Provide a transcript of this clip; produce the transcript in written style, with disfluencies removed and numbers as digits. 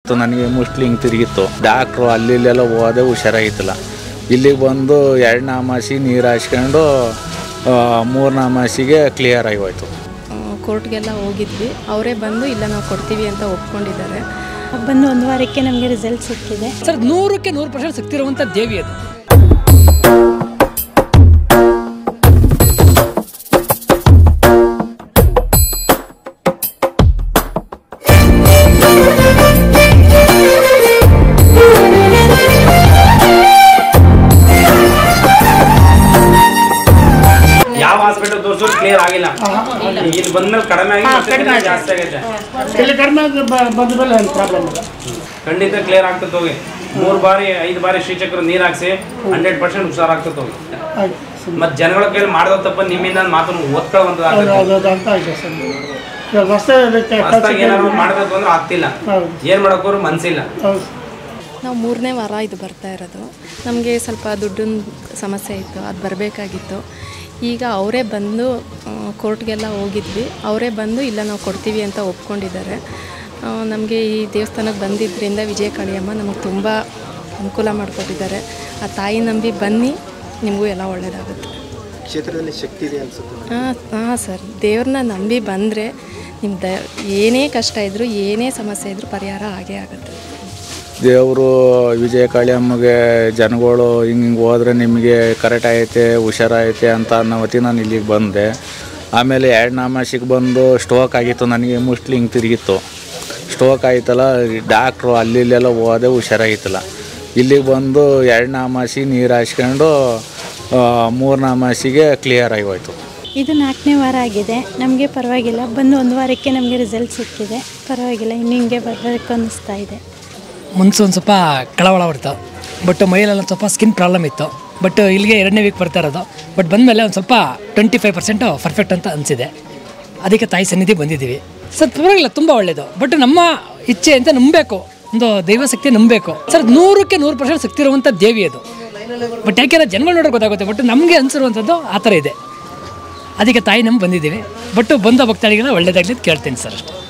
ನನಗೆ ಮೋಸ್ಟ್ಲಿ ಹಿಂಗೆ ತಿರುಗಿತ್ತು. ಡಾಕ್ಟ್ರು ಅಲ್ಲಿಲ್ಲೆಲ್ಲ ಹೋದೆ ಹುಷಾರಾಗಿತ್ತಲ್ಲ. ಇಲ್ಲಿಗೆ ಬಂದು 2ನೇ ಅಮಾಸಿ ನೀರು ಹಾಸ್ಕೊಂಡು 3ನೇ ಅಮಾಸಿಗೆ ಕ್ಲಿಯರ್ ಆಗಿ ಹೋಯ್ತು. ಕೋರ್ಟ್ಗೆಲ್ಲ ಹೋಗಿದ್ವಿ, ಅವರೇ ಬಂದು ಇಲ್ಲ ನಾವು ಕೊಡ್ತೀವಿ ಅಂತ ಒಪ್ಕೊಂಡಿದ್ದಾರೆ. ಬಂದು 1 ವಾರಕ್ಕೆ ನಮಗೆ ರಿಸಲ್ಟ್ ಸಿಕ್ಕಿದೆ ಸರ್. 100ಕ್ಕೆ 100% ಸಿಕ್ತಿರುವಂಥ ದೇವಿ ಅದು. ಯಾವ ಹಾಸ್ಪಿಟಲ್ ತೋರಿಸೋದು ಕ್ಲಿಯರ್ ಆಗಿಲ್ಲ, ಇಲ್ಲಿ ಬಂದ್ಮೇಲೆ ಕಡಿಮೆ ಆಗಿ ಜಾಸ್ತಿ ಆಗೈತೆ. ಖಂಡಿತ ಕ್ಲಿಯರ್ ಆಗ್ತದೆ ಹೋಗಿ. 3 ಬಾರಿ 5 ಬಾರಿ ಶ್ರೀಚಕ್ರ ನೀರು ಹಾಕ್ಸಿ 100% ಹುಷಾರಾಗ್ತದೆ ಹೋಗಿ. ಮತ್ತೆ ಜನಗಳ ಕೈಲಿ ಮಾಡಿದ ತಪ್ಪ ನಿಮ್ಮಿಂದ ಮಾತು ಒತ್ಕೊಳ್ಳುವಂತ ಏನಾದ್ರು ಮಾಡಬೇಕು ಅಂದ್ರೆ ಆಗ್ತಿಲ್ಲ, ಏನ್ ಮಾಡೋಕೋರು ಮನ್ಸಿಲ್ಲ. ನಾವು 3ನೇ ವಾರ ಇದು ಬರ್ತಾ ಇರೋದು. ನಮಗೆ ಸ್ವಲ್ಪ ದುಡ್ಡಿನ ಸಮಸ್ಯೆ ಇತ್ತು, ಅದು ಬರಬೇಕಾಗಿತ್ತು. ಈಗ ಅವರೇ ಬಂದು ಕೋರ್ಟ್ಗೆಲ್ಲ ಹೋಗಿದ್ವಿ, ಅವರೇ ಬಂದು ಇಲ್ಲ ನಾವು ಕೊಡ್ತೀವಿ ಅಂತ ಒಪ್ಕೊಂಡಿದ್ದಾರೆ. ನಮಗೆ ಈ ದೇವಸ್ಥಾನಕ್ಕೆ ಬಂದಿದ್ದರಿಂದ ವಿಜಯ ಕಾಳಿಯಮ್ಮ ನಮಗೆ ತುಂಬ ಅನುಕೂಲ ಮಾಡಿಕೊಟ್ಟಿದ್ದಾರೆ. ಆ ತಾಯಿ ನಂಬಿ ಬನ್ನಿ, ನಿಮಗೂ ಎಲ್ಲ ಒಳ್ಳೆಯದಾಗುತ್ತೆ. ಕ್ಷೇತ್ರದಲ್ಲಿ ಶಕ್ತಿ ಇದೆ ಅನ್ಸುತ್ತೆ. ಹಾಂ ಸರ್, ದೇವ್ರನ್ನ ನಂಬಿ ಬಂದರೆ ನಿಮ್ಮ ಏನೇ ಕಷ್ಟ ಇದ್ದರೂ ಏನೇ ಸಮಸ್ಯೆ ಇದ್ದರೂ ಪರಿಹಾರ ಆಗೇ ಆಗುತ್ತೆ. ದೇವರು ವಿಜಯ ಕಾಳಿಯಮ್ಮಗೆ ಜನಗಳು ಹಿಂಗೆ ಹೋದ್ರೆ ನಿಮಗೆ ಕರೆಕ್ಟ್ ಐತೆ ಹುಷಾರೈತೆ ಅಂತ ಅನ್ನೋ ಹೊತ್ತಿಗೆ ನಾನು ಇಲ್ಲಿಗೆ ಬಂದೆ. ಆಮೇಲೆ 2ನೇ ಅಮಾಸಿಗೆ ಬಂದು ಸ್ಟ್ರೋಕ್ ಆಗಿತ್ತು, ನನಗೆ ಮೋಸ್ಟ್ಲಿ ಹಿಂಗೆ ತಿರುಗಿತ್ತು. ಸ್ಟ್ರೋಕ್ ಆಯ್ತಲ್ಲ, ಡಾಕ್ಟ್ರು ಅಲ್ಲಿಲ್ಲೆಲ್ಲ ಹೋದೆ ಹುಷಾರಾಗಿತ್ತಲ್ಲ. ಇಲ್ಲಿಗೆ ಬಂದು 2ನೇ ಅಮಾಸಿ ನೀರು ಹಾಸ್ಕೊಂಡು 3ನೇ ಅಮಾಸಿಗೆ ಕ್ಲಿಯರ್ ಆಗಿ ಹೋಯ್ತು. ಇದು 4ನೇ ವಾರ ಆಗಿದೆ, ನಮಗೆ ಪರವಾಗಿಲ್ಲ. ಬಂದು 1 ವಾರಕ್ಕೆ ನಮಗೆ ರಿಸಲ್ಟ್ ಸಿಕ್ಕಿದೆ, ಪರವಾಗಿಲ್ಲ. ಇನ್ನು ಹಿಂಗೆ ಬರಬೇಕು ಅನ್ನಿಸ್ತಾ ಇದೆ. ಮುನ್ಸು ಒಂದು ಸ್ವಲ್ಪ ಕಳವಳ ಬರ್ತಾವೆ, ಬಟ್ ಮೈಲೆಲ್ಲ ಸ್ವಲ್ಪ ಸ್ಕಿನ್ ಪ್ರಾಬ್ಲಮ್ ಇತ್ತು. ಬಟ್ ಇಲ್ಲಿಗೆ 2ನೇ ವೀಕ್ ಬರ್ತಾ ಇರೋದು. ಬಟ್ ಬಂದಮೇಲೆ ಒಂದು ಸ್ವಲ್ಪ 25% ಪರ್ಫೆಕ್ಟ್ ಅಂತ ಅನಿಸಿದೆ. ಅದಕ್ಕೆ ತಾಯಿ ಸನ್ನಿಧಿ ಬಂದಿದ್ದೀವಿ ಸರ್. ಪರವಾಗಿಲ್ಲ, ತುಂಬ ಒಳ್ಳೆಯದು. ಬಟ್ ನಮ್ಮ ಇಚ್ಛೆ ಅಂತ ನಂಬಬೇಕು, ಒಂದು ದೈವಶಕ್ತಿ ನಂಬಬೇಕು ಸರ್. 100ಕ್ಕೆ 100% ಸಿಕ್ತಿರುವಂಥ ದೇವಿ ಅದು. ಬಟ್ ಯಾಕೆಂದರೆ ಜನಗಳು ನೋಡೋಕೆ ಗೊತ್ತಾಗುತ್ತೆ, ಬಟ್ ನಮಗೆ ಅನಿಸಿರುವಂಥದ್ದು ಆ ಥರ ಇದೆ. ಅದಕ್ಕೆ ತಾಯಿ ನಂಬಿ ಬಂದಿದ್ದೀವಿ. ಬಟ್ ಬಂದ ಭಕ್ತಾಳಿಗೆಲ್ಲ ಒಳ್ಳೆಯದಾಗಲಿ ಅಂತ ಕೇಳ್ತೀನಿ ಸರ್ ಅಷ್ಟೇ.